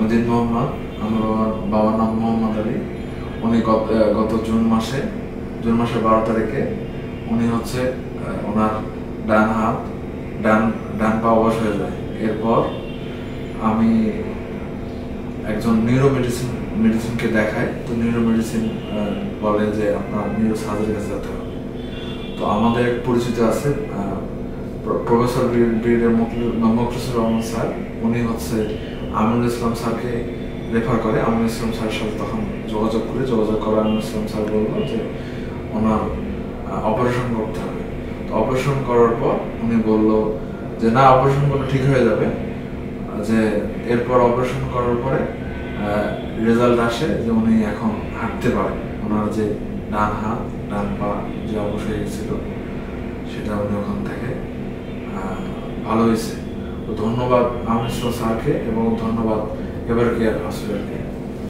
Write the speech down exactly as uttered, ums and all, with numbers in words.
দিন মোহাম্মদ, আমার বাবার নাম মোহাম্মদ আলী। উনি গত গত জুন মাসে জুন মাসের বারো তারিখে উনি হচ্ছে ওনার ডান হাত ডান ডান পা অবশ হয়ে যায়। এরপর আমি একজন নিউরো মেডিসিন মেডিসিনকে দেখাই। তো নিউরো মেডিসিন বলে যে আপনার নিউরো সার্জারির কাছে যেতে হবে। তো আমাদের এক পরিচিত আছে professor brigadier Mokhlesur Rahman sir, উনি হচ্ছে আমিনুল ইসলাম স্যারকে রেফার করে। আমিনুল ইসলাম স্যারের সাথে তখন যোগাযোগ করে যোগাযোগ করে আমিনুল ইসলাম স্যার বললো যে ওনার অপারেশন করতে হবে। তো অপারেশন করার পর উনি বলল যে না, অপারেশন করলে ঠিক হয়ে যাবে, যে এরপর অপারেশন করার পরে রেজাল্ট আসে যে উনি এখন হাঁটতে পারেন। ওনার যে ডান হাত ডান পা যে অবশ হয়ে গেছিল সেটা উনি ওখান থেকে ভালো হয়েছে। তো ধন্যবাদ আমিনুল ইসলাম স্যারকে এবং ধন্যবাদ এভার কেয়ার হসপিটালকে।